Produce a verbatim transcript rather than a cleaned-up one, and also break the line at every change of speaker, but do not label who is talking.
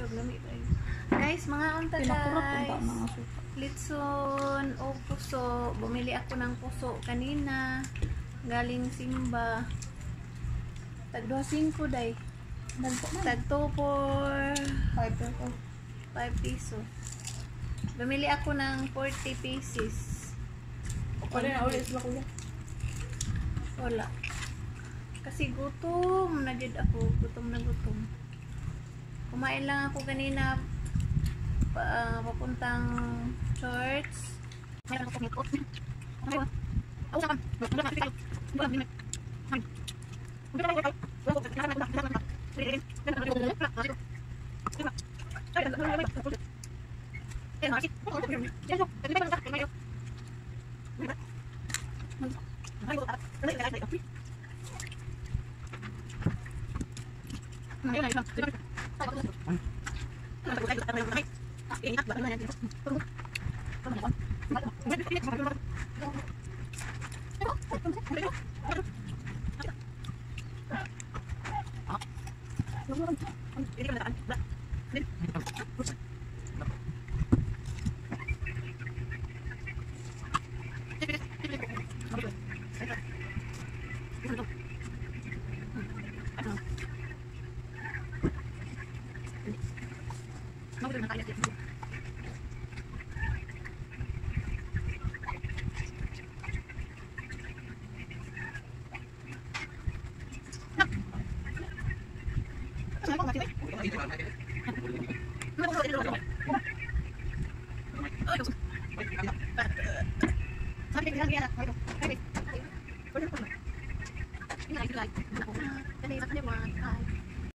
Guys, mga unta guys. Litson o puso. Bumili ako ng puso kanina. Galing Simba. Tag dosingko day. Tag two for five piso. Bumili ako ng forty pieces.
Wala na ulit sila kuya.
Wala. Kasi gutom na jud ako. Gutom na gutom. Kumain lang ako kanina uh, papuntang church. Meron ako nito. Ano ba? Ako sa kan. Wala na kita. Wala na. Wala na. Like,